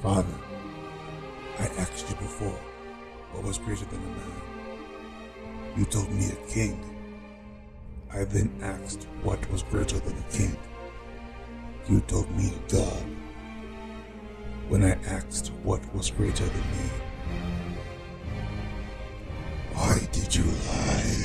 Father, I asked you before, what was greater than a man? You told me a king. I then asked what was greater than a king. You told me a god. When I asked what was greater than me, why did you lie?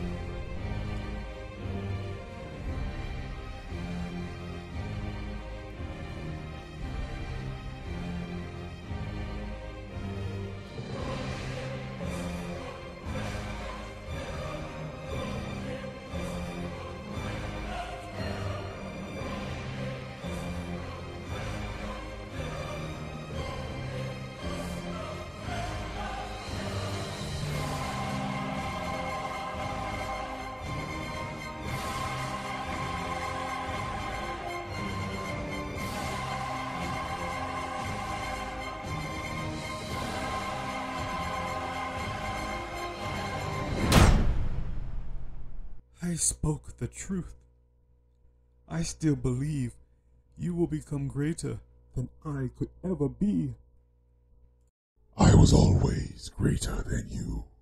I spoke the truth. I still believe you will become greater than I could ever be. I was always greater than you.